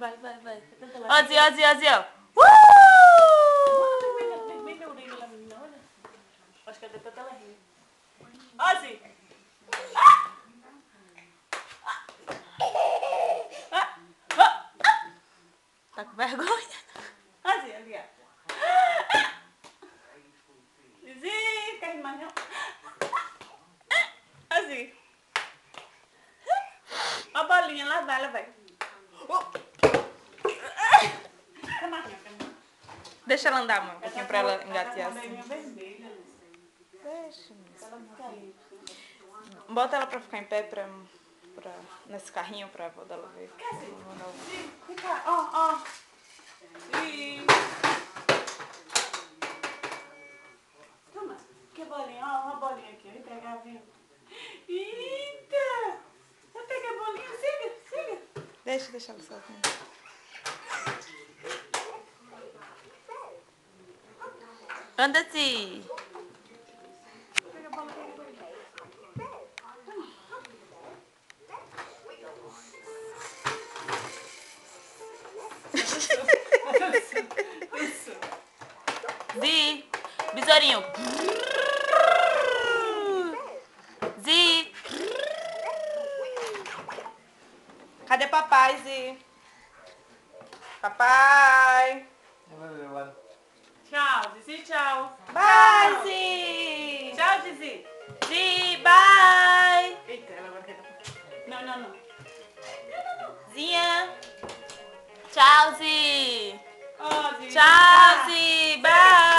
Vai, vai, vai. Ó, Zi, ó, Zi, ó, Zi, ó. Vem ver o dedo da menina, olha. Acho que até tanto ela ri. Ó, Zi. Tá com vergonha? Ó, Zi, ali, ó. Zi, quer mais não? Ó, Zi. Ó a bolinha, lá vai, lá vai. Deixa ela andar, mãe, um pouquinho pra ela engatear Ela tá com a assim. orelhinha vermelha, Lúcia. Deixa, moça. Ela fica ali. Bota ela pra ficar em pé nesse carrinho pra avó dela ver. Zi, vem cá, ó, ó. Zi. Toma, que bolinha, ó, uma bolinha aqui. Vem pegar, vem. Eita! Vai pegar a bolinha, siga, siga. Deixa ela sozinha. Anda, Zi. Pega a bola, pega a bola. Zi, besourinho. Zi. Cadê papai, Zi? Papai. Hello everyone. Tchau, Zizi, tchau. Bye, Zi. Tchau, Zizi. Zi, bye. Eita, ela vai querer. Não, não, não. Zinha. Tchau, Zi. Ó, Zizi. Tchau, Zi. Bye.